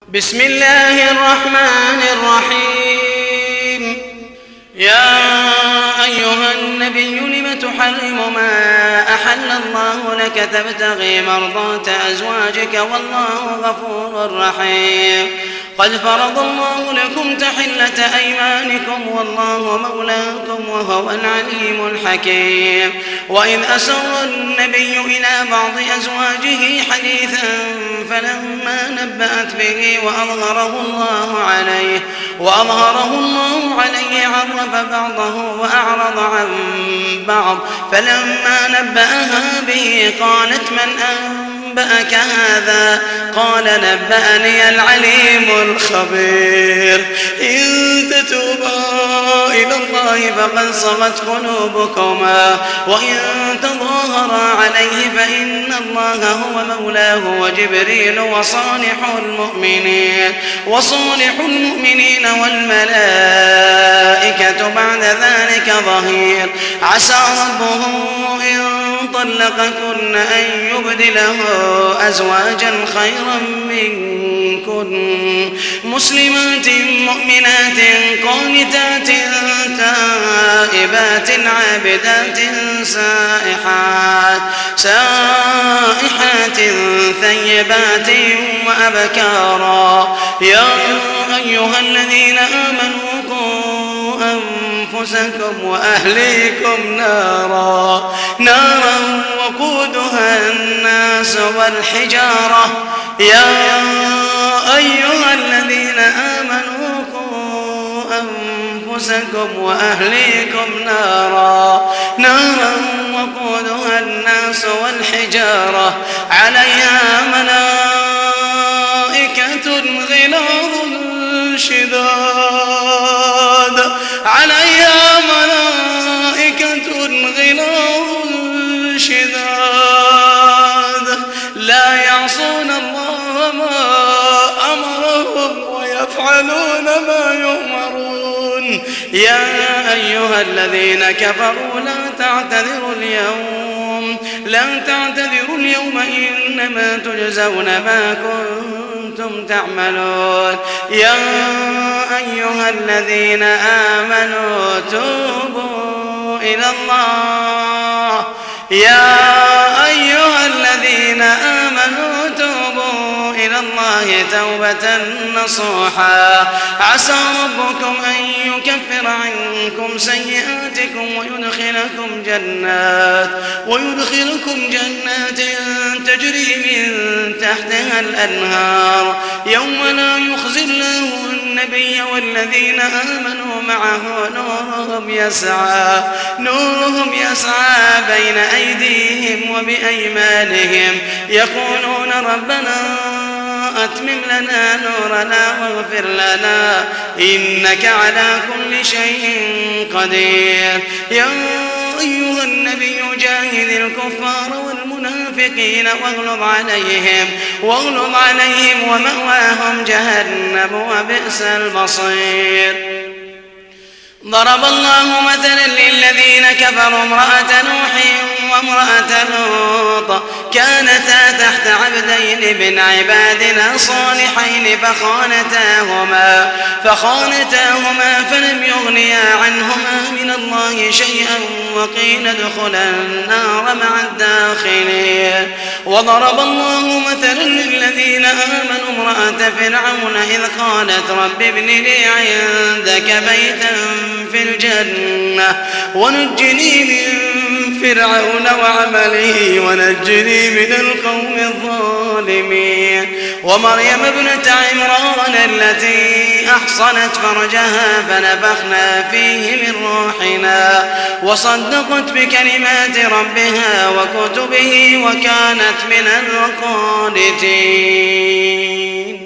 بسم الله الرحمن الرحيم. يا أيها النبي لم تحرم ما أحل الله لك تبتغي مرضات أزواجك والله غفور رحيم. قد فرض الله لكم تحلة أيمانكم والله مولاكم وهو العليم الحكيم. وإذ أسر النبي إلى بعض أزواجه حديثا فلما نبأت به وأظهره الله عليه عرف بعضه وأعرض عن بعض. فلما نبأها به قالت من أنبأك هذا؟ قال نبأني العليم الخبير. إن تتوبا إلى الله فقد صغت قلوبكما وإن تظاهرا عليه فإن الله هو مولاه وجبريل وصالح المؤمنين والملائكة بعد ذلك ظهير. عسى ربه إن طلقكن أن يبدله أزواجا خيرا منكن مسلمات مؤمنات قانتات تائبات عابدات سائحات ثيبات وأبكارا. يا أيها الذين آمنوا قوا أنفسكم وأهليكم نارا وقودها الناس والحجارة. يا أيها الذين آمنوا قوا أنفسكم وأهليكم نارا وقودها الناس والحجارة عليها ملائكة غلاظ شداد لا يعصون الله ما أمرهم ويفعلون ما يؤمرون. يا أيها الذين كفروا لا تعتذروا اليوم إنما تجزون ما كنتم تعملون. يا أيها الذين آمنوا توبوا إلى الله توبة نصوحا. عسى ربكم أن يكفر عنكم سيئاتكم ويدخلكم جنات تجري من تحتها الأنهار يوم لا يخزي الله النبي والذين آمنوا معه نورهم يسعى بين أيديهم وبأيمانهم يقولون ربنا أتمم لنا نورنا واغفر لنا إنك على كل شيء قدير. يا أيها النبي جاهد الكفار والمنافقين واغلظ عليهم ومأواهم جهنم وبئس المصير. ضرب الله مثلا للذين كفروا امرأة نوح وامرأة لوط كانتا تحت عبدين من عبادنا صالحين فخانتاهما فلم يغنيا عنهما من الله شيئا وقيل ادخلا النار مع الداخلين. وضرب الله مثلا للذين آمنوا امرأة فرعون إذ قالت رب ابن لي عندك بيتا في الجنة ونجني من فرعون وعمله ونجني من القوم الظالمين. ومريم ابنة عمران التي أحصنت فرجها فنفخنا فيه من روحنا وصدقت بكلمات ربها وكتبه وكانت من القانتين.